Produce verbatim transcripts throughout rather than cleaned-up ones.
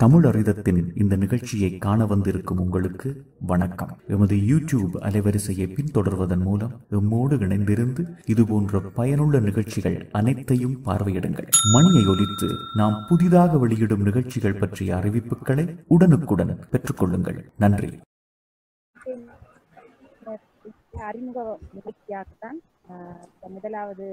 தமிழ் அறிதத்தின் இந்த நிகழ்ச்சியை காண வந்திருக்கும் உங்களுக்கு வணக்கம். எமது யூடியூப் அலைவரிசையை பின்தொடர்வதன் மூலம் எம்மோடு இணைந்திருந்து இதுபோன்ற பயனுள்ள நிகழ்ச்சிகள் அனைத்தையும் பார்வையிடுங்கள். மணியை ஒலித்து நாம் புதிதாக வெளியிடும் நிகழ்ச்சிகள் பற்றிய அறிவிப்புகளை உடனுக்குடன் பெற்றுக்கொள்ளுங்கள். நன்றி. அறிமுக நிகழ்ச்சியாகத்தான் முதலாவது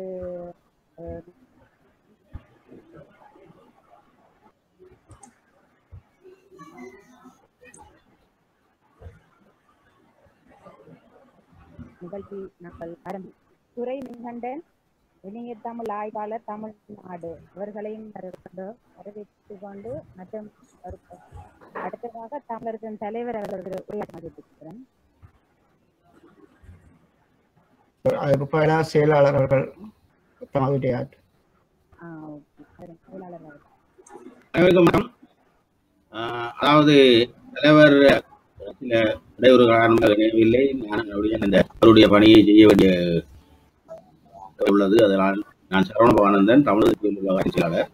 நிகழ்ச்சி நாங்கள் ஆரம்பி துறை மின்கண்டன் இணைய தமிழ் ஆய்வாளர் தமிழ்நாடு அவர்களையும் வரவேற்று கொண்டு மற்றும் அடுத்ததாக தமிழர்களின் தலைவர் அவர்கள் உரையாற்றுகிறேன். செயலாளர் அவர்கள் அதாவது தலைவர் சில இடையூறு காரணமாக நினைவில்லை. நான் அவருடைய பணியை செய்ய வேண்டிய உள்ளது. அதனால் நான் சரவணபவானந்தன், தமிழக செயலாளர்.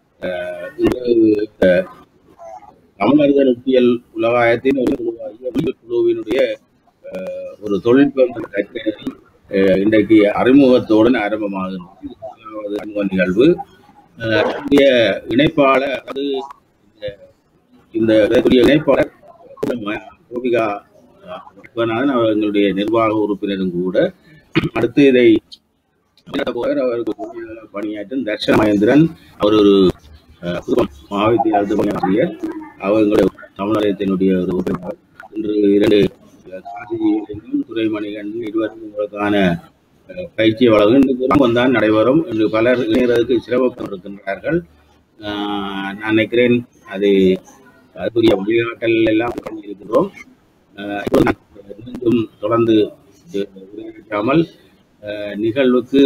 இன்று தமிழர்கள் உத்தியல் உலகாயத்தின் ஒரு குழுவினுடைய ஒரு தொழில்நுட்ப இன்றைக்கு அறிமுகத்துடன் ஆரம்பமாகிறது. அறிமுக நிகழ்வு இணைப்பாளர் அது இந்த இணைப்பாளர் கோபிகா அவர்களுடைய நிர்வாக உறுப்பினரும் கூட. அடுத்து இதை அவருக்கு பணியாற்றும் தர்ஷன் மகேந்திரன், அவர் ஒரு மகாவித்தியாலயத்து பணியாற்றியர். அவர்களுடைய தமிழகத்தினுடைய ஒரு உறுப்பினர். இன்று இரண்டு துறைமணிகண்டன் இருவரும் உங்களுக்கான பயிற்சி வழங்கும் தான் நடைபெறும். இன்று பலர் இணையறதுக்கு சிரமப்பட்டு இருக்கின்றார்கள். நான் நினைக்கிறேன் அது அதுக்குரிய வழிகாட்டல் எல்லாம் பண்ணியிருக்கிறோம். மீண்டும் தொடர்ந்து உரையாற்றாமல் நிகழ்வுக்கு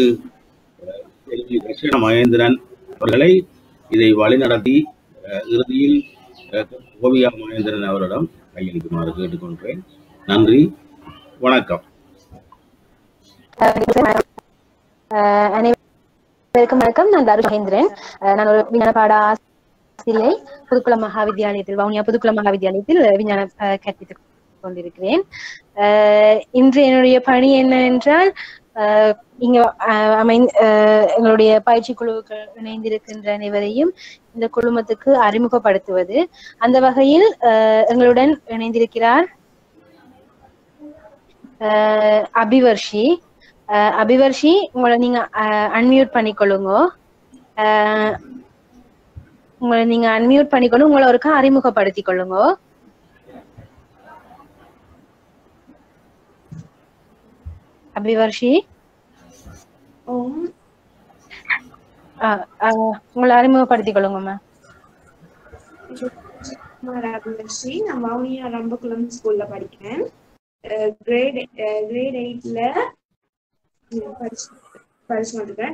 தர்ஷன மகேந்திரன் அவர்களை இதை வழிநடத்தி இறுதியில் கோபிகா மகேந்திரன் அவரிடம் கையளிக்குமாறு கேட்டுக்கொள்கிறேன். நன்றி, வணக்கம். அனைவருக்கும் வணக்கம். நான் தர்ஷன் மகேந்திரன். நான் ஒரு விஞ்ஞான பாட ஆசிரியை புதுக்குளம் மகாவித்யாலயத்தில் வவுனியா புதுக்குளம் மகாவித்யாலயத்தில் விஞ்ஞானம் கற்பித்துக் கொண்டிருக்கிறேன். இன்று என்னுடைய பணி என்னவென்றால், இங்க அமை எங்களுடைய பயிற்சி குழுக்கள் இணைந்திருக்கின்ற அனைவரையும் இந்த குழுமத்துக்கு அறிமுகப்படுத்துவது. அந்த வகையில் எங்களுடன் இணைந்திருக்கிறார் அபிவர்ஷி. அபிவர்ஷி, உங்களை நீங்க அன்மியூட் பண்ணிக்கொள்ளுங்க. உங்களை நீங்க அன்மியூட் பண்ணிக்கொண்டு உங்களை ஒருக்கா அறிமுகப்படுத்திக் கொள்ளுங்க. அபிவர்ஷி, உங்களை அறிமுகப்படுத்திக் கொள்ளுங்கம்மா. அபிவர்ஷி, நான் வவுனியா ரம்பகுளம் ஸ்கூல்ல படிக்கிறேன். கிரேட் கிரேட் எயிட்ல படிச்சுருக்கேன்.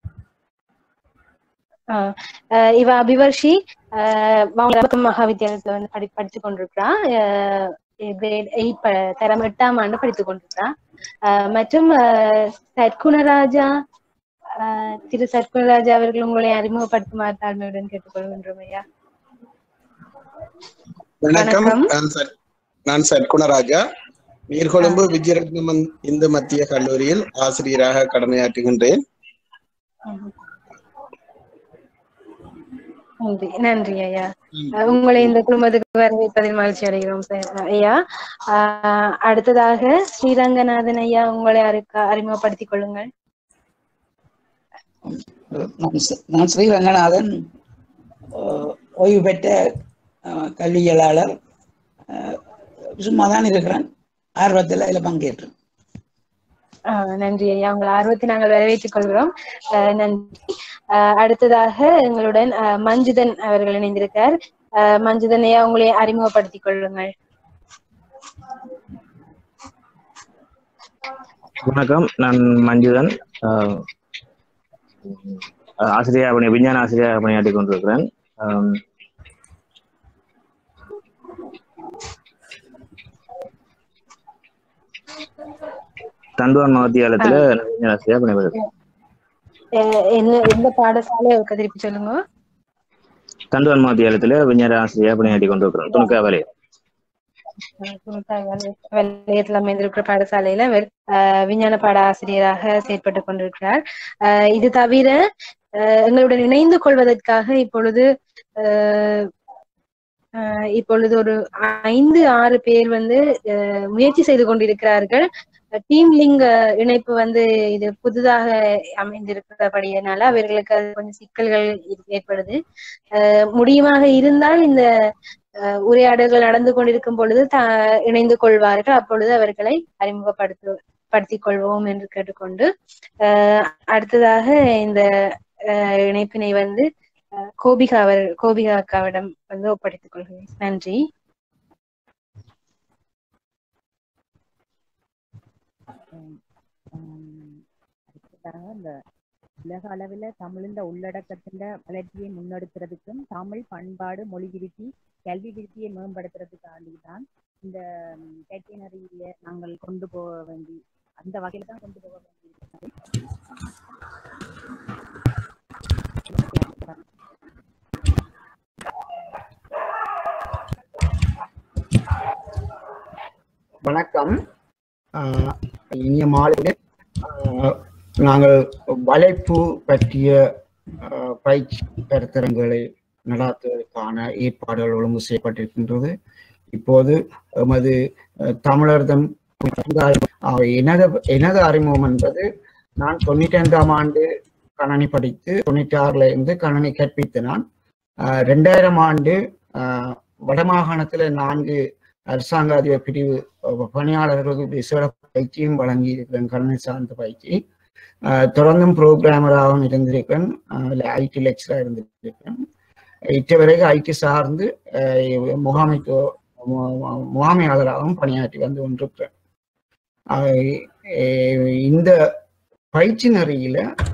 இவ அபிவர்ஷி மகாவித்யாலயத்துல வந்து படி படித்து கொண்டிருக்கிறா. கிரேட் எயிட் தரம் எட்டாம் ஆண்டு படித்துக் கொண்டிருக்கிறா. மற்றும் சத்குணராஜா, திரு சத்குணராஜா அவர்கள் உங்களை அறிமுகப்படுத்துமாறு தாழ்மையுடன் கேட்டுக்கொள்கின்றோம். ஐயா வணக்கம். நான் சத்குணராஜா, நீர்கொழும்பு விஜயரத்னம் இந்து மத்திய கல்லூரியில் ஆசிரியராக கடமையாற்றுகின்றேன். நன்றி நன்றி ஐயா. உங்களை இந்த குடும்பத்துக்கு வரவேற்பதில் மகிழ்ச்சி அடைகிறோம் ஐயா. ஆஹ் அடுத்ததாக ஸ்ரீரங்கநாதன் ஐயா, உங்களை அறிமுகப்படுத்திக் கொள்ளுங்கள். நான் ஸ்ரீரங்கநாதன், ஓய்வு பெற்ற கல்வியலாளர். சும்மாதான் இருக்கிறேன், ஆர்வத்தில் அதில் பங்கேற்றேன். ஆஹ் நன்றி ஐயா, உங்கள் ஆர்வத்தை நாங்கள் வரவேற்றுக் கொள்கிறோம். அஹ் நன்றி. அஹ் அடுத்ததாக எங்களுடன் மஞ்சுதன் அவர்கள் இணைந்திருக்கார். அஹ் மஞ்சுதன் ஐயா, உங்களை அறிமுகப்படுத்திக் கொள்ளுங்கள். வணக்கம், நான் மஞ்சுதன், ஆசிரியர் பணி விஞ்ஞான ஆசிரியராக பணியாற்றிக் கொண்டிருக்கிறேன். தண்டுவான் மகாவித்யாலயத்துல விஞ்ஞான ஆசிரியராக பணிபுரிகிறேன். என்ன எந்த பாடசாலை திருப்பி சொல்லுங்க. தண்டுவன் வித்தியாலயத்தில் விஞ்ஞான ஆசிரியர் பணியாற்றி கொண்டிருக்கிறேன். துணுக்கா வலய வலயத்தில் அமைந்திருக்கிற பாடசாலையில விஞ்ஞான பாட ஆசிரியராக செயற்பட்டு கொண்டிருக்கிறார். அஹ் இது தவிர அஹ் எங்களுடன் இணைந்து கொள்வதற்காக இப்பொழுது அஹ் அஹ் இப்பொழுது ஒரு ஐந்து ஆறு பேர் வந்து முயற்சி செய்து கொண்டிருக்கிறார்கள். டீம் லிங்க் இணைப்பு வந்து இது புதிதாக அமைந்திருக்கிறபடியினால அவர்களுக்கு அது கொஞ்சம் சிக்கல்கள் ஏற்படுது. அஹ் முடியுமாக இருந்தால் இந்த அஹ் உரையாடல்கள் நடந்து கொண்டிருக்கும் பொழுது த இணைந்து கொள்வார்கள். அப்பொழுது அவர்களை அறிமுகப்படுத்து படுத்திக் கொள்வோம் என்று கேட்டுக்கொண்டு அஹ் அடுத்ததாக இந்த அஹ் இணைப்பினை வந்து கோபிகா அவர் கோபிகா அக்காவிடம் வந்து ஒப்படைத்துக் கொள்கிறேன். நன்றி. இந்த உலக அளவில் தமிழின் உள்ளடக்கத்தின் வளர்ச்சியை முன்னெடுக்கிறதுக்கும் தமிழ் பண்பாடு மொழி விருத்தி கல்வி விருத்தியை மேம்படுத்துறதுக்காண்டி தான் இந்த கேட்டனரியில நாங்கள் கொண்டு போக வேண்டி அந்த வகையில தான் கொண்டு போக வேண்டி. வணக்கம். இனிய மாலை. நாங்கள் வலைப்பு பற்றிய பயிற்சி கருத்தரங்களை நடாத்துவதற்கான ஏற்பாடுகள் ஒழுங்கு செய்யப்பட்டிருக்கின்றது. இப்போது எமது தமிழர்தம் எனது எனது அறிமுகம் என்பது நான் தொண்ணூற்றி ஐந்தாம் ஆண்டு கணனி படித்து தொண்ணூற்றி ஆறுல இருந்து கணனி கற்பித்து நான் ரெண்டாயிரம் ஆண்டு வடமாகாணத்துல நான்கு அரசாங்க அதிபர் பிரிவு பணியாளர்களுக்கு விசேட பயிற்சியும் வழங்கி இருக்கிறேன். கணனி சார்ந்த பயிற்சி தொடர்ந்தும் புரோகிராமராகவும் இருந்திருக்கேன். ஐடி லெக்சராக இருந்திருக்கேன். இட்ட வரைக்கும் ஐடி சார்ந்து முகாமைத்துவ முகாமையாளராகவும் பணியாற்றி வந்து கொண்டிருக்கிறேன். இந்த பயிற்சி நெறியில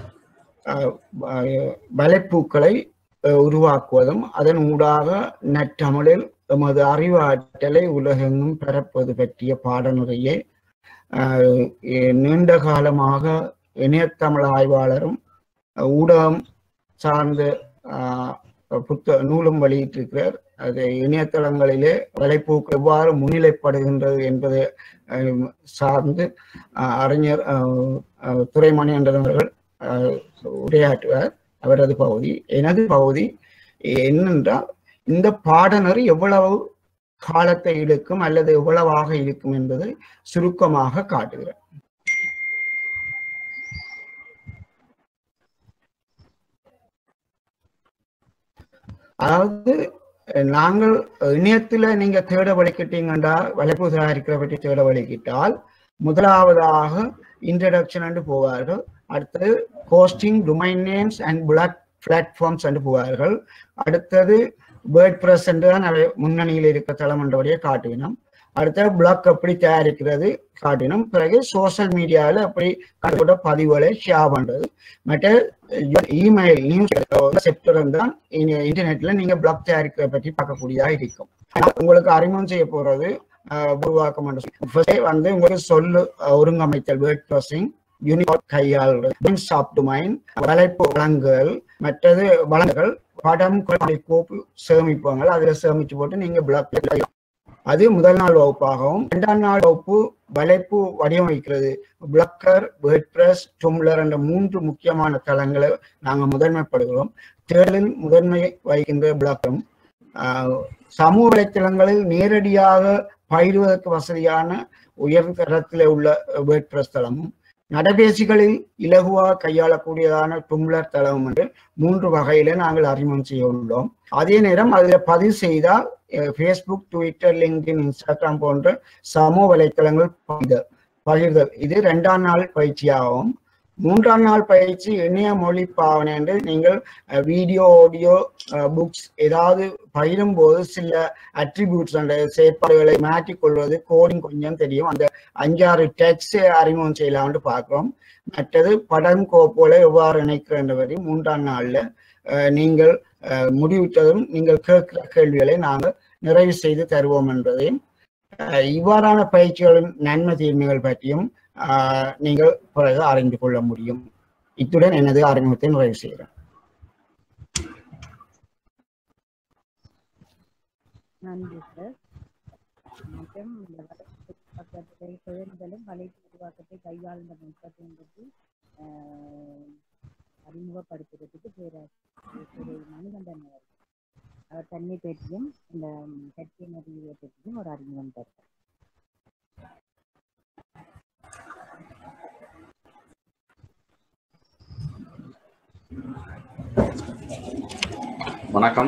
வலைப்பூக்களை உருவாக்குவதும் அதன் ஊடாக நற்றமிழில் எமது அறிவாற்றலை உலகெங்கும் பரப்புவது பற்றிய பாடநெறியை நீண்ட காலமாக இணையத்தமிழ் ஆய்வாளரும் ஊடகம் சார்ந்த புத்த நூலும் வெளியிட்டிருக்கிறார். அது இணையதளங்களிலே வலைப்போக்கு எவ்வாறு முன்னிலைப்படுகின்றது என்பதை சார்ந்து அறிஞர் துரைமணி என்றவர்கள் உரையாற்றுவார். அவரது பகுதி. எனது பகுதி என்னென்றால் இந்த பாடநெறி எவ்வளவு காலத்தை இழுக்கும் அல்லது எவ்வளவாக இருக்கும் என்பதை சுருக்கமாக காட்டுகிறார். அதாவது நாங்கள் இணையத்துல நீங்க தேட வலிக்கிட்டீங்கன்றா வலைப்பு தயாரிக்கிற பற்றி தேட வலிக்கிட்டால் முதலாவதாக இன்ட்ரடக்ஷன் என்று போவார்கள். அடுத்தது hosting domain names and blog platforms என்று போவார்கள். அடுத்தது வேர்ட் பிரஸ் என்று தான் அவை முன்னணியில் இருக்க தளம் என்றபடியே காட்டினோம். அடுத்தது பிளாக் எப்படி தயாரிக்கிறது காட்டினோம். பிறகு சோசியல் மீடியாவில் அப்படி கண்டுபிட்ட பதிவுகளை ஷேர் பண்றது. மற்ற இமெயில் நியூஸ் செக்டர் தான் இன்டர்நெட்ல நீங்க பிளாக் தயாரிக்கிறத பற்றி பார்க்கக்கூடியதா இருக்கும். உங்களுக்கு அறிமுகம் செய்ய போறது உருவாக்கம் வந்து உங்களுக்கு சொல்லு ஒருங்கமைத்தல் வேர்ட் ப்ரெஸிங் யூனிகோட் கையாளுறது சாப்டுமைன் வலைப்பு வழங்குகள் மற்றது வழங்குகள் படம் கோப்பு சேமிப்பாங்க. அதுல சேமிச்சு போட்டு நீங்க பிளாக் அது முதல் நாள் வகுப்பாகவும் இரண்டாம் நாள் வகுப்பு வலைப்பு வடிவமைக்கிறது பிளக்கர் வேர்ட்பிரஸ் டும்ளர் என்ற மூன்று முக்கியமான தளங்களை நாங்கள் முதன்மைப்படுகிறோம். தேர்தலில் முதன்மை வகிக்கின்ற பிளக்கரும் சமூக வலைத்தளங்களில் நேரடியாக பயிடுவதற்கு வசதியான உயர்தரத்தில் உள்ள வேர்ட்பிரஸ் தளமும் நடைபேசிகளில் இலகுவாக கையாளக்கூடியதான டும்ளர் தளம் என்று மூன்று வகையில நாங்கள் அறிமுகம் செய்ய உள்ளோம். அதே நேரம் அதுல பதிவு செய்தால் ஃபேஸ்புக் ட்விட்டர் லிங்க்டின் இன்ஸ்டாகிராம் போன்ற சமூக வலைத்தளங்கள் பகிர்தல் இது இரண்டாம் நாள் பயிற்சியாகும். மூன்றாம் நாள் பயிற்சி இணைய மொழி பாவனை என்று நீங்கள் வீடியோ ஆடியோ புக்ஸ் ஏதாவது பயிரும் போது சில அட்ரிபியூட்ஸ் அந்த செயற்பாடுகளை மாற்றிக்கொள்வது கோடிங் கொஞ்சம் தெரியும். அந்த அஞ்சாறு டெக்ஸ்ட் அறிமுகம் செய்யலாம்னு பார்க்கிறோம். மற்றது படம் கோப்புகளை எவ்வாறு இணைக்கிறன்றவரை மூன்றாம் நாள்ல நீங்கள் முடிவிட்டதும் நீங்கள் கேட்கிற கேள்விகளை நாங்கள் நிறைவு செய்து தருவோம் என்பதையும் இவ்வாறான பயிற்சிகளின் நன்மை தீர்மைகள் பற்றியும் நீங்கள் பிறகு அறிந்து கொள்ள முடியும். இத்துடன் எனது அறிமுகத்தை நிறைவு செய்கிறேன். நன்றி சார். மற்றும் இந்த வலைப்பக்கத்தை பெயர்களும் வலைப்பு உருவாக்கத்தை கையாளுந்த நுட்பத்தை பற்றி அறிமுகப்படுத்துறதுக்கு பேராசிரியர் மணிகண்டன் அவர்கள் அவர் தன்னை பற்றியும் இந்த கட்சி நெறியை பற்றியும் ஒரு அறிமுகம் தருவார். வணக்கம்.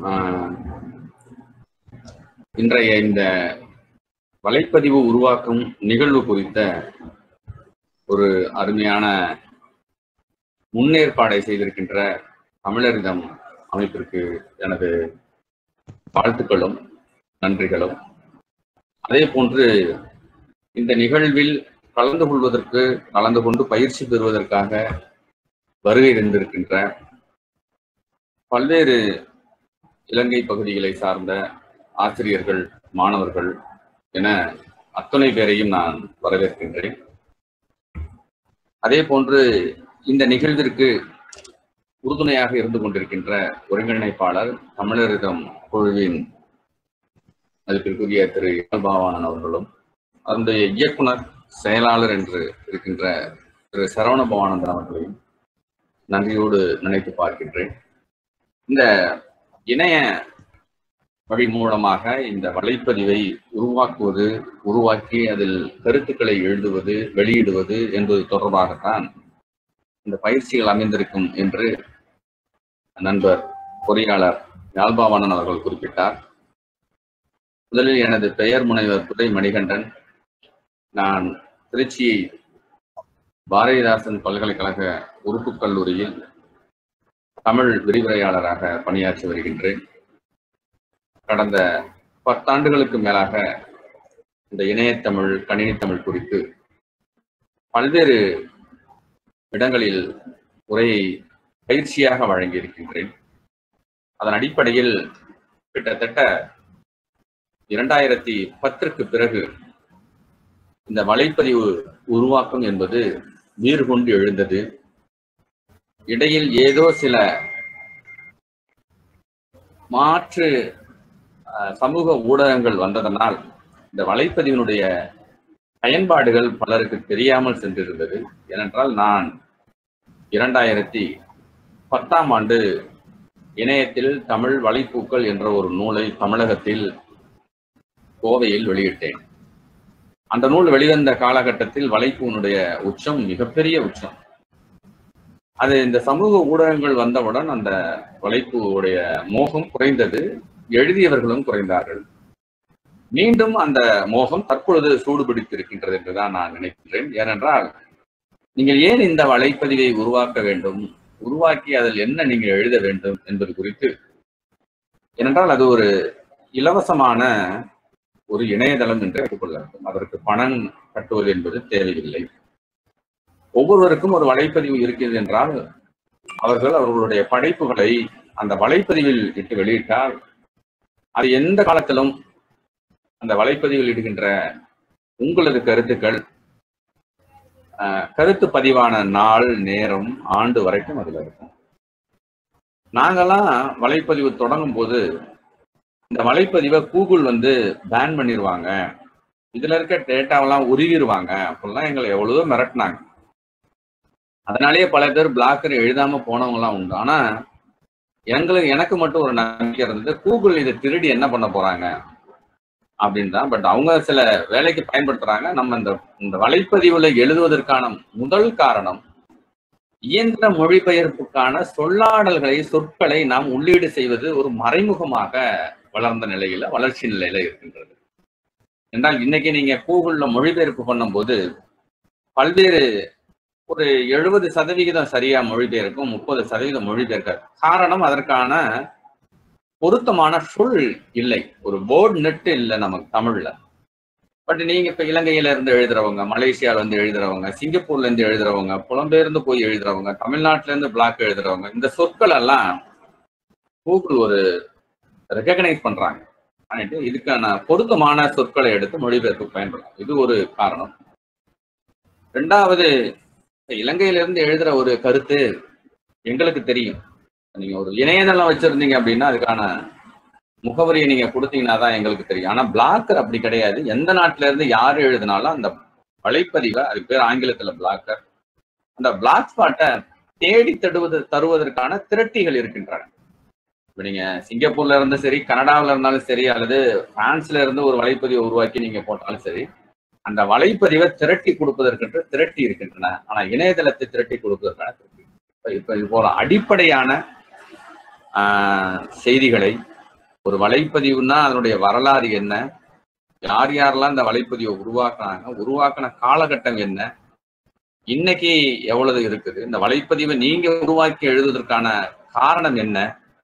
இன்றைய இந்த வலைப்பதிவு உருவாக்கும் நிகழ்வு குறித்த ஒரு அருமையான முன்னேற்பாடை செய்திருக்கின்ற தமிழரிதம் அமைப்பிற்கு எனது வாழ்த்துக்களும் நன்றிகளும். அதே போன்று இந்த நிகழ்வில் கலந்து கொள்வதற்கு கலந்து கொண்டு பயிற்சி பெறுவதற்காக வருகை இருந்திருக்கின்ற பல்வேறு இலங்கை பகுதிகளை சார்ந்த ஆசிரியர்கள், மாணவர்கள் என அத்தனை பேரையும் நான் வரவேற்கின்றேன். அதே போன்று இந்த நிகழ்விற்கு உறுதுணையாக இருந்து கொண்டிருக்கின்ற ஒருங்கிணைப்பாளர் தமிழரிதம் குழுவின் மதிப்பிற்குரிய திரு இயல்பாவானன் அவர்களும், அதனுடைய இயக்குனர் செயலாளர் என்று இருக்கின்ற திரு சரவண பவானந்தன் அவர்களையும் நன்றியோடு நினைத்து பார்க்கின்றேன். இந்த இணைய வழி மூலமாக இந்த வலைப்பதிவை உருவாக்குவது, உருவாக்கி அதில் கருத்துக்களை எழுதுவது, வெளியிடுவது என்பது தொடர்பாகத்தான் இந்த பயிற்சிகள் அமைந்திருக்கும் என்று நண்பர் பொறியாளர் யாழ்பாவானன் அவர்கள் குறிப்பிட்டார். முதலில் எனது பெயர் முனைவர் துரை மணிகண்டன். நான் திருச்சி பாரதிதாசன் பல்கலைக்கழக உறுப்பு கல்லூரியில் தமிழ் விரிவுரையாளராக பணியாற்றி வருகின்றேன். கடந்த பத்தாண்டுகளுக்கு மேலாக இந்த இணையத்தமிழ், கணினி தமிழ் குறித்து பல்வேறு இடங்களில் உரையை பயிற்சியாக வழங்கியிருக்கின்றேன். அதன் அடிப்படையில் கிட்டத்தட்ட இரண்டாயிரத்தி பத்திற்கு பிறகு இந்த வலைப்பதிவு உருவாக்கம் என்பது வீறு கொண்டு எழுந்தது. இடையில் ஏதோ சில மாற்று சமூக ஊடகங்கள் வந்ததனால் இந்த வலைப்பதிவினுடைய பயன்பாடுகள் பலருக்கு தெரியாமல் சென்றிருந்தது. ஏனென்றால் நான் இரண்டாயிரத்தி பத்தாம் ஆண்டு இணையத்தில் தமிழ் வலைப்பூக்கள் என்ற ஒரு நூலை தமிழகத்தில் கோவையில் வெளியிட்டேன். அந்த நூல் வெளிவந்த காலகட்டத்தில் வலைப்பூனுடைய உச்சம் மிகப்பெரிய உச்சம். அது இந்த சமூக ஊடகங்கள் வந்தவுடன் அந்த வலைப்பூவுடைய மோகம் குறைந்தது, எழுதியவர்களும் குறைந்தார்கள். மீண்டும் அந்த மோகம் தற்பொழுது சூடுபிடித்திருக்கின்றது என்றுதான் நான் நினைக்கின்றேன். ஏனென்றால் நீங்கள் ஏன் இந்த வலைப்பதிவை உருவாக்க வேண்டும், உருவாக்கி அதில் என்ன நீங்கள் எழுத வேண்டும் என்பது குறித்து, ஏனென்றால் அது ஒரு இலவசமான ஒரு இணையதளம் என்று எடுத்துக்கொள்ள வேண்டும். அதற்கு பணம் கட்டுவது என்பது தேவையில்லை. ஒவ்வொருவருக்கும் ஒரு வலைப்பதிவு இருக்கிறது என்றால் அவர்கள் அவர்களுடைய படைப்புகளை அந்த வலைப்பதிவில் இட்டு வெளியிட்டால் அது எந்த காலத்திலும் அந்த வலைப்பதிவில் இடுகின்ற உங்களது கருத்துக்கள் கருத்து பதிவான நாள், நேரம், ஆண்டு வரைக்கும் அதுல இருக்கும். நாங்கெல்லாம் வலைப்பதிவு தொடங்கும் போது இந்த வலைப்பதிவை கூகுள் வந்து பேன் பண்ணிடுவாங்க, இதுல இருக்க டேட்டாவெல்லாம் உருவிடுவாங்க அப்படிலாம் எங்களை எவ்வளவோ மிரட்டினாங்க. அதனாலேயே பல பேர் பிளாக்கர் எழுதாம போனவங்க எல்லாம் உண்டு. ஆனா எங்களுக்கு எனக்கு மட்டும் ஒரு நம்பிக்கை இருந்தது, கூகுள் இதை திருடி என்ன பண்ண போறாங்க அப்படின்னு தான். பட் அவங்க சில வேலைக்கு பயன்படுத்துறாங்க. நம்ம இந்த இந்த வலைப்பதிவுல எழுதுவதற்கான முதல் காரணம் இயந்திர மொழிபெயர்ப்புக்கான சொல்லாடல்களை, சொற்களை நாம் உள்ளீடு செய்வது ஒரு மறைமுகமாக வளர்ந்த நிலையில, வளர்ச்சி நிலையில இருக்கின்றது. என்றால் இன்னைக்கு நீங்க கூகுள்ல மொழிபெயர்ப்பு பண்ணும்போது பல்வேறு ஒரு எழுபது சதவிகிதம் சரியா மொழிபெயர்க்கும், முப்பது சதவீதம் மொழிபெயர்க்க. காரணம் அதற்கான பொருத்தமான சொல் இல்லை, ஒரு போர்டு நெட் இல்லை நமக்கு தமிழ்ல. பட் நீங்க இப்ப இலங்கையில இருந்து எழுதுறவங்க, மலேசியால இருந்து எழுதுறவங்க, சிங்கப்பூர்ல இருந்து எழுதுறவங்க, புலம்பெயர்ந்து போய் எழுதுறவங்க, தமிழ்நாட்டுல இருந்து பிளாக் எழுதுறவங்க, இந்த சொற்கள் எல்லாம் கூகுள் ஒரு ரெகக்னைஸ் பண்றாங்க. பண்ணிட்டு இதுக்கான பொருத்தமான சொற்களை எடுத்து மொழிபெயர்ப்பு பயன்படுத்தும். இது ஒரு காரணம். ரெண்டாவது, இலங்கையிலிருந்து எழுதுற ஒரு கருத்து எங்களுக்கு தெரியும். நீங்க ஒரு இணையதளம் வச்சிருந்தீங்க அப்படின்னா அதுக்கான முகவரியை நீங்க கொடுத்தீங்கன்னா தான் எங்களுக்கு தெரியும். ஆனா பிளாக்கர் அப்படி கிடையாது. எந்த நாட்டுல இருந்து யாரு எழுதினாலும் அந்த வலைப்பதிவை, அது பேர் ஆங்கிலத்துல பிளாக்கர், அந்த பிளாக் ஸ்பாட்டை தேடி தடுவது தருவதற்கான திரட்டிகள் இருக்கின்றன. இப்ப நீங்க சிங்கப்பூர்ல இருந்து சரி, கனடாவில இருந்தாலும் சரி, அல்லது பிரான்ஸ்ல இருந்து ஒரு வலைப்பதிவை உருவாக்கி நீங்க போட்டாலும் சரி, அந்த வலைப்பதிவை திரட்டி கொடுப்பதற்கென்று திரட்டி இருக்கின்றன. ஆனா இணையதளத்தை திரட்டி கொடுப்பதற்கான திரட்டி இப்ப இது போல அடிப்படையான ஆஹ் செய்திகளை, ஒரு வலைப்பதிவுன்னா அதனுடைய வரலாறு என்ன, யார் யாரெல்லாம் இந்த வலைப்பதிவை உருவாக்குனாங்க, உருவாக்கின காலகட்டம் என்ன, இன்னைக்கு எவ்வளவு இருக்குது, இந்த வலைப்பதிவை நீங்க உருவாக்கி எழுதுவதற்கான காரணம் என்ன,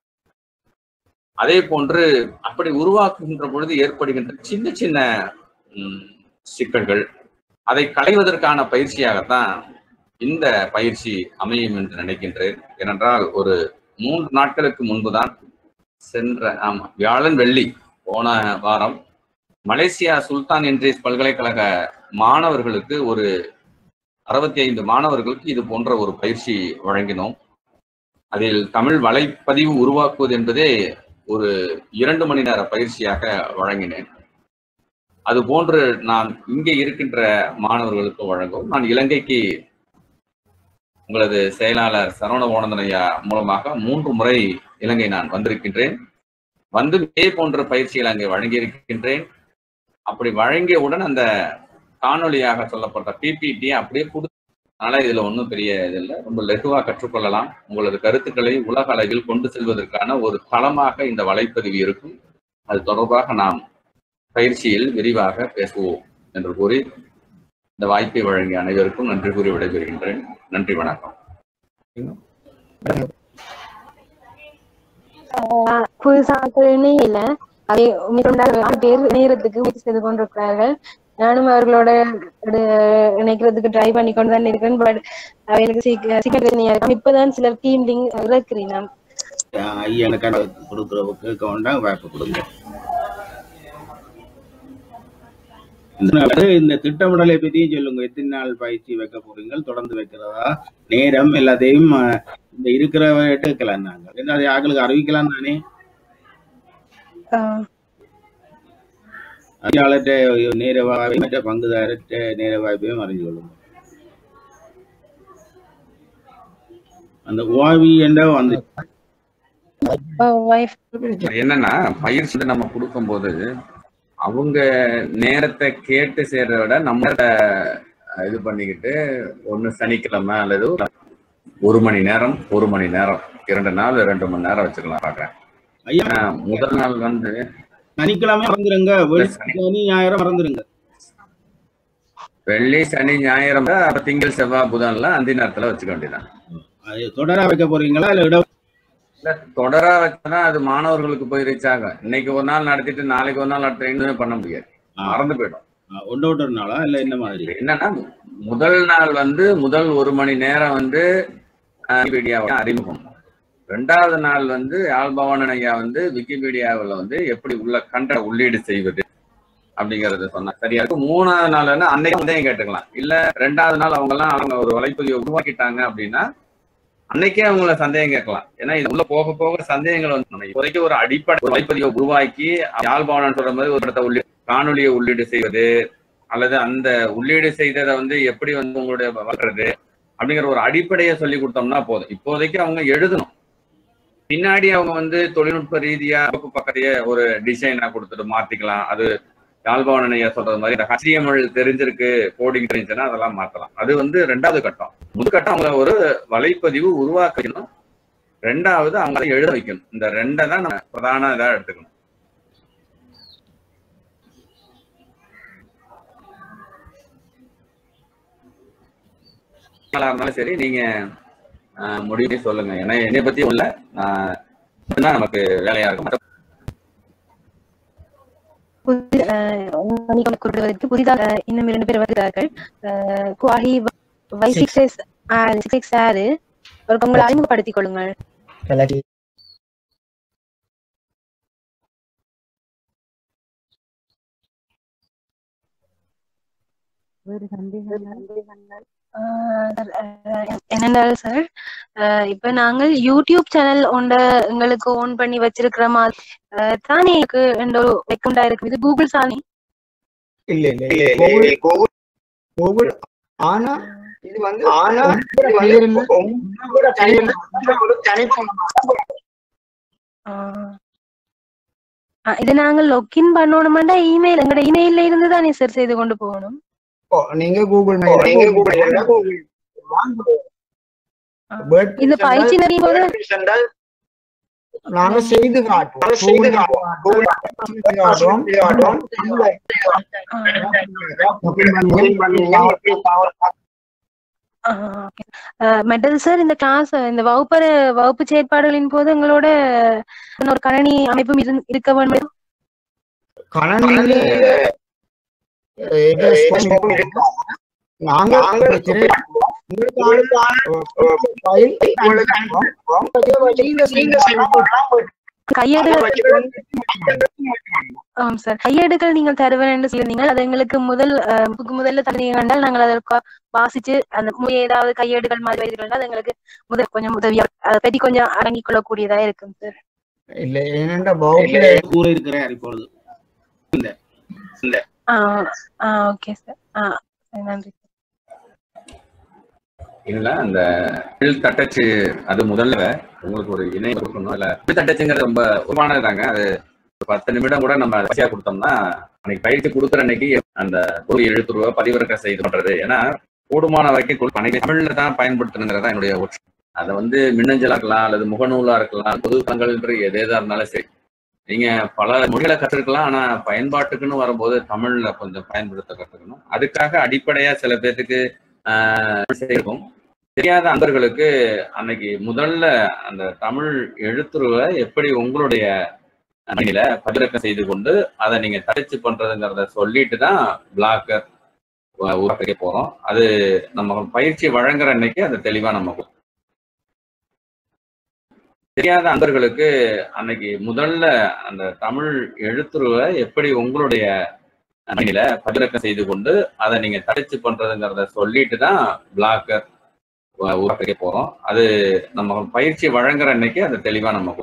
அதே போன்று அப்படி உருவாக்குகின்ற பொழுது ஏற்படுகின்ற சின்ன சின்ன உம் சிக்கல்கள், அதை களைவதற்கான பயிற்சியாகத்தான் இந்த பயிற்சி அமையும் என்று நினைக்கின்றேன். ஏனென்றால் ஒரு மூன்று நாட்களுக்கு முன்புதான் சென்ற ஆமா வியாழன் வெள்ளி போன வாரம் மலேசியா சுல்தான் இன்ட்ரீஸ் பல்கலைக்கழக மாணவர்களுக்கு ஒரு அறுபத்தி ஐந்து மாணவர்களுக்கு இது போன்ற ஒரு பயிற்சி வழங்கினோம். அதில் தமிழ் வலைப்பதிவு உருவாக்குவது என்பதே ஒரு இரண்டு மணி நேர பயிற்சியாக வழங்கினேன். அது போன்று நான் இங்கே இருக்கின்ற மாணவர்களுக்கு வழங்கும். நான் இலங்கைக்கு உங்களது செயலாளர் சரவணபோனந்தன் ஐயா மூலமாக மூன்று முறை இலங்கை நான் வந்திருக்கின்றேன். வந்து இதே போன்ற பயிற்சிகளை அங்கே வழங்கியிருக்கின்றேன். அப்படி வழங்கியவுடன் அந்த காணொலியாக சொல்லப்பட்ட பிபிடி அப்படியே கொடுத்து, அதனால இதுல ஒன்றும் பெரிய இது இல்லை, ரொம்ப லெகுவா கற்றுக்கொள்ளலாம். உங்களது கருத்துக்களை உலக அளவில் கொண்டு செல்வதற்கான ஒரு தளமாக இந்த வலைப்பதிவு இருக்கும். அது தொடர்பாக நாம் பயிற்சியில் விரிவாக பேசுவோம் என்று கூறி இந்த வாய்ப்பை வழங்கிய அனைவருக்கும் நன்றி கூறி விடைபெறுகின்றேன். நன்றி, வணக்கம். புதுசாக இணையில அதை பேர் இணையறதுக்கு முயற்சி செய்து கொண்டிருக்கிறார்கள். நானும் அவர்களோட இணைக்கிறதுக்கு ட்ரை பண்ணி கொண்டு தான் இருக்கேன். பட் அவர்களுக்கு சீக்கிரம் இப்பதான் சிலர் டீம் லிங்க் இறக்குறேன். நான் எனக்கு கொடுக்குறவுக்கு கவுண்டா வாய்ப்பு கொடுங்க. இந்த திட்டமிடலை பற்றியும் சொல்லுங்க. எத்தனை நாள் பயிற்சி வைக்க போறீங்க, தொடர்ந்து வைக்கிறதா, நேரம் எல்லாத்தையும் இந்த இருக்கிறவர்கிட்ட இருக்கலாம். நாங்கள் என்ன ஆக்களுக்கு அறிவிக்கலாம் தானே. அதிகாலத்தை நேர வாய்ப்பை மற்ற பங்குதாரற்ற நேர வாய்ப்பையும் அறிஞ்சு கொள்ளுங்க. அந்த ஓவி என்ற வந்து என்னன்னா பயிற்சி நம்ம கொடுக்கும் போது அவங்க நேரத்தை கேட்டு சேர்றத விட நம்ம இது பண்ணிக்கிட்டு ஒண்ணு சனிக்கிழமை அல்லது ஒரு மணி நேரம் ஒரு மணி நேரம் இரண்டு நாள் ரெண்டு மணி நேரம் வச்சுக்கலாம் பாக்குறேன். ஐயா முதல் நாள் வந்து சனிக்கிழமை மறந்துருங்க, சனி ஞாயிறு மறந்துருங்க. வெள்ளி சனி ஞாயிறு திங்கள் செவ்வாய் புதன்ல அந்த நேரத்துல வச்சுக்க வேண்டியதான். தொடரா வைக்க போறீங்களா இல்ல இடம் இல்ல தொடரா வச்சா அது மாணவர்களுக்கு போய் ரீச் ஆகும். இன்னைக்கு ஒரு நாள் நடத்திட்டு நாளைக்கு ஒரு நாள் நடத்துறீங்க பண்ண முடியாது, மறந்து போயிடும். ஒன்று ஒன்று நாளா இல்ல என்ன மாதிரி என்னன்னா முதல் நாள் வந்து முதல் ஒரு மணி நேரம் வந்து விக்கிபீடியாவை அறிமுகம், ரெண்டாவது நாள் வந்து யாழ்பவானன் ஐயா வந்து விக்கிபீடியாவில் வந்து எப்படி உள்ள கண்ட உள்ளீடு செய்வது அப்படிங்கறத சொன்னா சரியா இருக்கும். மூணாவது நாள் வந்து அன்னைக்கு சந்தேகம் கேட்டுக்கலாம். இல்ல ரெண்டாவது நாள் அவங்க எல்லாம் அவங்க ஒரு வலைப்பதிவை உருவாக்கிட்டாங்க அப்படின்னா அன்னைக்கே அவங்கள சந்தேகம் கேட்கலாம். ஏன்னா இது உள்ள போக போக சந்தேகங்கள் வந்து இப்போதைக்கு ஒரு அடிப்படை வலைப்பதிவை உருவாக்கி யாழ்பவானன் சொல்ற மாதிரி ஒரு இடத்த உள்ளீடு காணொலியை உள்ளீடு செய்வது அல்லது அந்த உள்ளீடு செய்ததை வந்து எப்படி வந்து உங்களுடைய வளர்றது அப்படிங்கிற ஒரு அடிப்படையை சொல்லி கொடுத்தோம்னா போதும். இப்போதைக்கு அவங்க எழுதணும், பின்னாடி அவங்க வந்து தொழில்நுட்ப ரீதியா பக்கத்தையே ஒரு டிசைனா கொடுத்துட்டு மாத்திக்கலாம். அது யாழ்பவானன் ஐயா சொல்றது மாதிரி இந்த ஹச்சிஎம்எல் தெரிஞ்சிருக்கு, கோடிங் தெரிஞ்சுன்னா அதெல்லாம் மாத்தலாம். அது வந்து ரெண்டாவது கட்டம். முதல் கட்டம் அவங்க ஒரு வலைப்பதிவு உருவாக்கணும், ரெண்டாவது அவங்க எழுத வைக்கணும். இந்த ரெண்டை தான் நம்ம பிரதான இதா எடுத்துக்கணும். இருந்தாலும் சரி நீங்க முடிவு சொல்லுங்க. ஏன்னா என்னை பத்தி உள்ள நமக்கு வேலையா இருக்கும். புதிதாக இன்னும் இரண்டு பேர் வருகிறார்கள். உங்களை அறிமுகப்படுத்திக் கொள்ளுங்கள். வேறு சந்தேகங்கள்? என்னென்றால் சார், இப்ப நாங்கள் யூடியூப் சேனல் ஒன்றை எங்களுக்கு ஓன் பண்ணி வச்சிருக்கிற மாதிரி தானே எனக்கு ரெண்டு வெக்குண்டா இருக்கு. இது கூகுள் சாமி இல்ல இல்ல கூகுள் கூகுள் ஆனா இது வந்து ஆனா இது நாங்கள் லொக்கின் பண்ணணும்னா இமெயில் எங்களோட இமெயில்ல இருந்து தானே சார் செய்து கொண்டு போகணும். நீங்க கூகுள் இந்த பயிற்சி நிறைய போது நாங்க செய்து காட்டுவோம். மெட்டல் சார், இந்த கிளாஸ் இந்த வகுப்பறை வகுப்பு செயற்பாடுகளின் போது எங்களோட ஒரு கணனி அமைப்பும் இருக்க வேண்டும். கணனி கையேடுகள் நீங்கள் தருவேன் என்று சொல்லியிருந்தீங்க. அது எங்களுக்கு முதல் முதல்ல தந்தீங்க கண்டால் நாங்கள் அதற்கு வாசிச்சு அந்த ஏதாவது கையேடுகள் மாதிரி வைத்திருந்தால் அது எங்களுக்கு முதல் கொஞ்சம் உதவியா அதை பற்றி கொஞ்சம் அடங்கிக் கொள்ளக்கூடியதா இருக்கும் சார். இல்ல ஏனென்றா கூற இருக்கிறார் இப்பொழுது. ஓகே சார், நன்றி. இல்ல அந்த தட்டச்சு அது முதல்ல உங்களுக்கு ஒரு இணையம் கொடுக்கணும். இல்ல தட்டச்சுங்கிறது ரொம்ப உருவானதாங்க. அது ஒரு பத்து நிமிடம் கூட நம்ம பயிற்சியா கொடுத்தோம்னா அன்னைக்கு பயிற்சி கொடுக்குற அன்னைக்கு அந்த ஒரு எழுத்துருவா பதிவிறக்க செய்து பண்றது. ஏன்னா கூடுமான வரைக்கும் அன்னைக்கு தமிழ்ல தான் பயன்படுத்தணுங்கிறதா என்னுடைய ஒற்று. அதை வந்து மின்னஞ்சலா இருக்கலாம் அல்லது முகநூலா இருக்கலாம், பொது தகவல்ன்ற எது எதா இருந்தாலும் சரி. நீங்க பல மொழிகளை கற்றுக்கலாம், ஆனா பயன்பாட்டுக்குன்னு வரும்போது தமிழ்ல கொஞ்சம் பயன்படுத்த கற்றுக்கணும். அதுக்காக அடிப்படையா சில பேருக்கு ஆஹ் இருக்கும். தெரியாத அன்பர்களுக்கு அன்னைக்கு முதல்ல அந்த தமிழ் எழுத்துருவை எப்படி உங்களுடைய மொழியில பதிவிறக்கம் செய்து கொண்டு அதை நீங்க தட்டச்சு பண்றதுங்கிறத சொல்லிட்டு தான் பிளாக்கர் உருவாக்க போறோம். அது நம்ம பயிற்சி வழங்குற அன்னைக்கு அது தெளிவா நம்ம தெரியாத அன்பர்களுக்கு அன்னைக்கு முதல்ல அந்த தமிழ் எழுத்துருவை எப்படி உங்களுடைய மொழியில பதிவிறக்கம் செய்து கொண்டு அதை நீங்க தட்டச்சு பண்றதுங்கிறத சொல்லிட்டு தான் பிளாக்கர் உருவாக்க போறோம். அது நம்ம பயிற்சி வழங்குற அன்னைக்கு அது தெளிவா நம்ம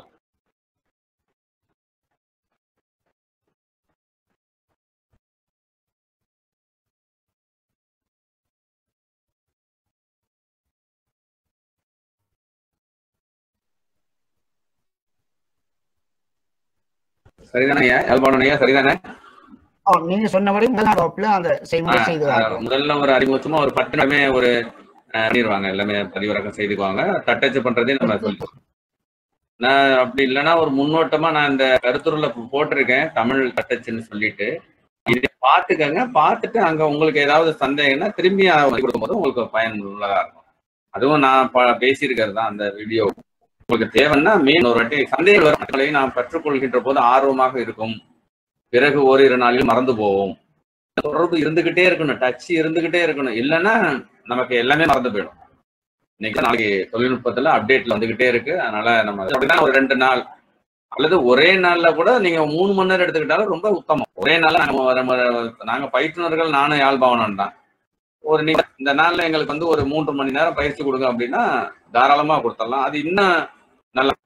சரிதானே ஐயா? யாழ்ப்பாணம் ஐயா சரிதானே? நீங்க சொன்னபடி அந்த முதல்ல ஒரு அறிமுகமா ஒரு பத்து நிமிடமே ஒரு பண்ணிடுவாங்க, எல்லாமே பதிவிறக்கம் செய்துக்குவாங்க. தட்டச்சு பண்றதே நம்ம சொல்லிடுவோம். நான் அப்படி இல்லைன்னா ஒரு முன்னோட்டமா நான் இந்த கருத்துருல போட்டிருக்கேன் தமிழ் தட்டச்சுன்னு சொல்லிட்டு, இதை பார்த்துக்கங்க. பார்த்துட்டு அங்க உங்களுக்கு ஏதாவது சந்தேகம்னா திரும்பி கொடுக்கும் போது உங்களுக்கு பயனுள்ளதா இருக்கும். அதுவும் நான் பேசியிருக்கிறது தான் அந்த வீடியோ. உங்களுக்கு தேவைன்னா மீன் ஒரு வாட்டி சந்தேகம் வரும், நாம் கற்றுக்கொள்கின்ற போது ஆர்வமாக இருக்கும், பிறகு ஓரிரு நாளில் மறந்து போவோம். தொடர்பு இருந்துகிட்டே இருக்கணும், டச் இருந்துகிட்டே இருக்கணும். இல்லைன்னா நமக்கு எல்லாமே மறந்து போயிடும். இன்னைக்கு நாளைக்கு தொழில்நுட்பத்துல அப்டேட்ல வந்துகிட்டே இருக்கு. அதனால நம்ம அப்படிதான் ஒரு ரெண்டு நாள் அல்லது ஒரே நாள்ல கூட நீங்க மூணு மணி நேரம் எடுத்துக்கிட்டாலும் ரொம்ப உத்தமம். ஒரே நாள்ல நாங்க நாங்க பயிற்றுனர்கள் நானும் யாழ்ப்பாணம் தான். ஒரு நீங்க இந்த நாள்ல எங்களுக்கு வந்து ஒரு மூன்று மணி நேரம் பயிற்சி கொடுங்க அப்படின்னா தாராளமா கொடுத்துடலாம். அது இன்னும் நல்லா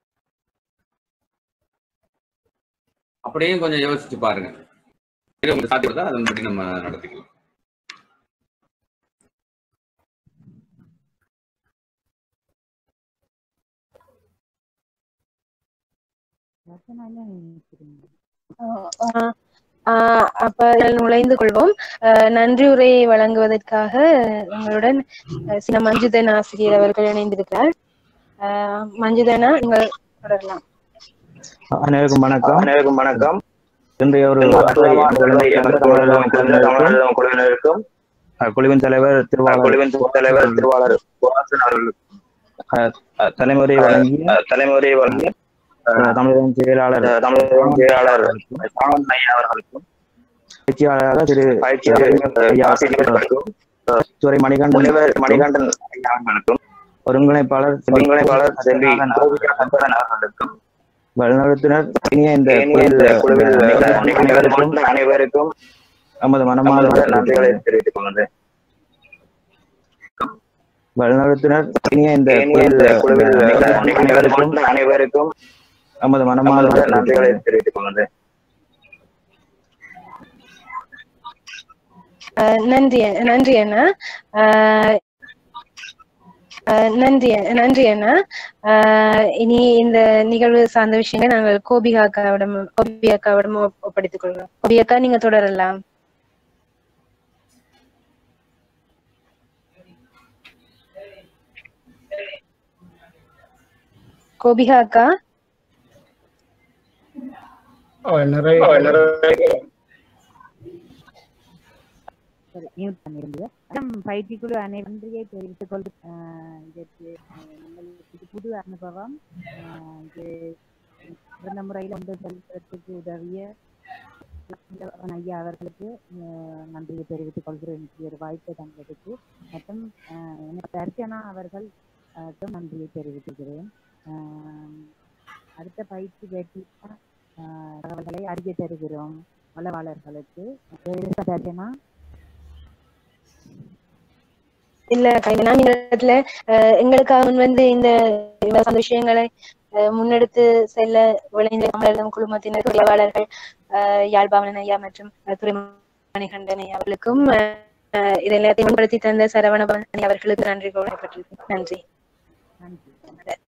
அப்படியும் கொஞ்சம் யோசிச்சு பாருங்க. சாத்தியப்படுதா அதன்படி நம்ம நடத்திக்கலாம். அப்ப நுழைந்து கொள்வோம். நன்றி உரையை வழங்குவதற்காக எங்களுடன் சில மஞ்சுதன் ஆசிரியர் அவர்கள் இணைந்திருக்கிறார். மஞ்சுதனா, நீங்கள் தொடரலாம். அனைவருக்கும் வணக்கம். அனைவருக்கும் வணக்கம். இன்றைய ஒரு குழுவினருக்கும் குழுவின் தலைவர் திருவாளர் குழுவின் தலைவர் திருவாளர் தலைமுறை வழங்கிய தலைமுறை வழங்கிய தமிழகம் செயலாளர் தமிழகம் செயலாளர் அவர்களுக்கும் பயிற்சியாளராக திரு பயிற்சியாளர்களுக்கும் துறை மணிகண்டன் மணிகண்டன் அவர்களுக்கும் ஒருங்கிணைப்பாளர் ஒருங்கிணைப்பாளர் செல்வி அவர்களுக்கும் வல்லுநர் இனிய இந்த குழுவில் அனைவருக்கும் நமது மனமார்ந்த நன்றிகளை தெரிவித்துக் கொள்கிறேன். வழிநடத்தினர் இனிய இந்த குழுவில் அனைவருக்கும் அனைவருக்கும் நமது மனமார்ந்த நன்றிகளை தெரிவித்துக் கொள்கிறேன். நன்றி நன்றி அண்ணா. நன்றி நன்றி அண்ணா. இனி இந்த நிகழ்வு சார்ந்த விஷயங்களை நாங்கள் கோபிகா அக்காவிடம் கோபி அக்காவிடம் ஒப்படைத்துக் கொள்கிறோம். கோபி அக்கா, நீங்க தொடரலாம். கோபிகா அக்கா. பயிற்சிக்குழு அனைவரையை தெரிவித்துக் கொண்டு இதற்கு நம்மளுக்கு புது அனுபவம். இது சிறந்த முறையில் ஒன்று செலுத்துவதற்கு உதவிய ஐயா அவர்களுக்கு நன்றியை தெரிவித்துக் கொள்கிறேன். ஒரு வாய்ப்பை தந்ததுக்கு மற்றும் எனக்கு அர்ச்சனா அவர்கள் நன்றியை தெரிவித்துக்கிறேன். அடுத்த பயிற்சி வேட்டி தகவல்களை அறிய தருகிறோம் வளவாளர்களுக்கு. அர்ச்சனா இல்ல கைவினா இடத்துல எங்களுக்காக முன் வந்து இந்த விஷயங்களை முன்னெடுத்து செல்ல விளைந்த தமிழகம் குழுமத்தினர் உறவாளர்கள் யாழ்ப்பாணன் ஐயா மற்றும் துறைமணிகண்டன் ஐயா அவர்களுக்கும் இதை எல்லாத்தையும் மேம்படுத்தி தந்த சரவணபவன் அவர்களுக்கு நன்றி கூறப்பட்டிருக்கு. நன்றி.